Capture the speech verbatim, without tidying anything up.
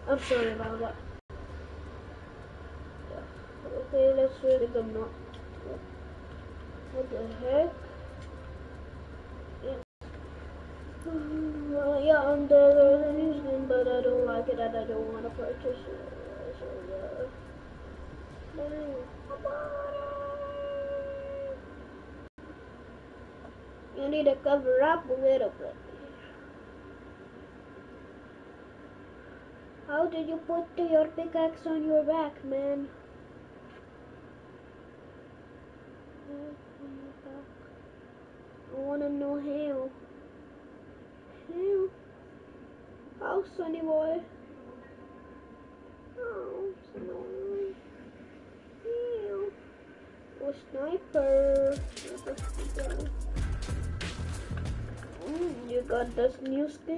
I'm sorry about that. Yeah. Okay, let's really go now. What the heck? Yeah. Uh, yeah, I'm the new skin, but I don't like it and I don't want to purchase it. So yeah. You need to cover up a little bit. How did you put your pickaxe on your back, man? I wanna know how. How? How, Sonny boy? Oh, Sonny. How? Oh, sniper. Mm, you got this new skin?